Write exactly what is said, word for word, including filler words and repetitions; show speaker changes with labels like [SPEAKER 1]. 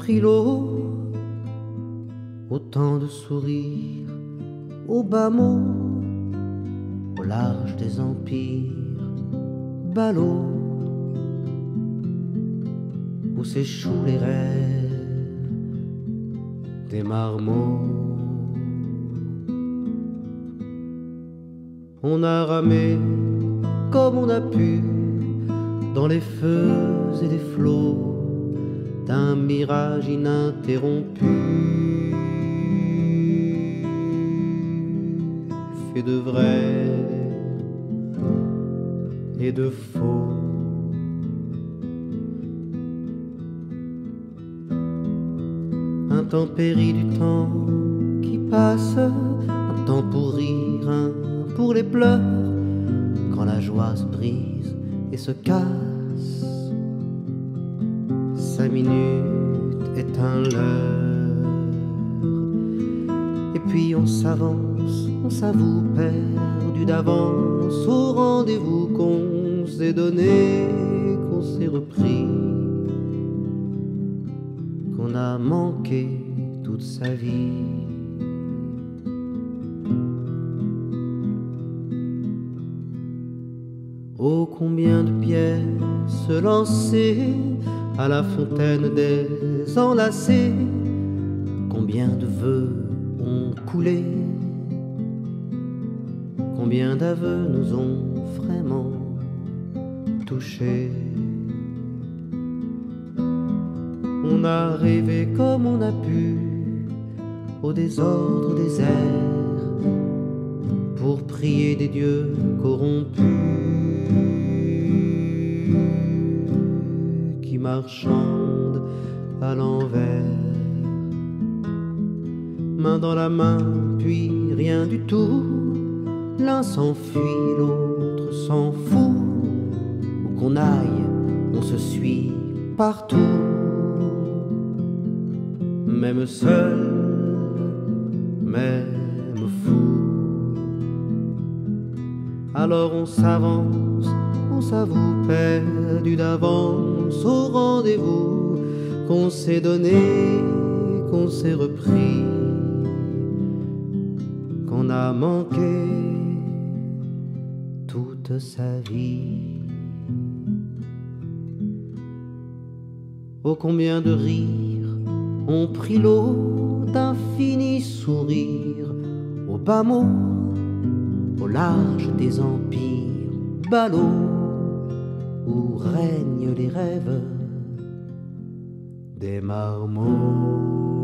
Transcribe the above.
[SPEAKER 1] pris l'eau, autant de sourires au bas mot, au large des empires, ballots, où s'échouent les rêves des marmots. On a ramé comme on a pu dans les feux et les flots d'un mirage ininterrompu, fait de vrai et de faux. Intempérie du temps qui passe, un temps pour rire, un pour les pleurs, quand la joie se brise et se casse. Cinq minutes est un leurre, et puis on s'avance, on s'avoue perdu d'avance au rendez-vous qu'on s'est donné, qu'on s'est repris, qu'on a manqué toute sa vie. Oh, combien de pièces lancées à la fontaine des enlacés, combien de vœux ont coulé, combien d'aveux nous ont vraiment touchés. On a rêvé comme on a pu au désordre des airs, pour prier des dieux corrompus qui marchandent à l'envers, main dans la main, puis rien du tout. L'un s'enfuit, l'autre s'en fout. Où qu'on aille, on se suit partout, même seul, même fou. Alors on s'avance, on s'avoue perdu d'avance au rendez-vous qu'on s'est donné, qu'on s'est repris, qu'on a manqué toute sa vie. Oh, combien de rires ont pris l'eau d'infinis sourires au bas mot, au large des empires, ballots, où règnent les rêves des marmots.